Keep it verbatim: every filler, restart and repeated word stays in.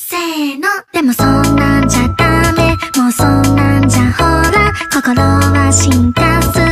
せーの。でもそんなんじゃダメ、もうそんなんじゃほら心は進化する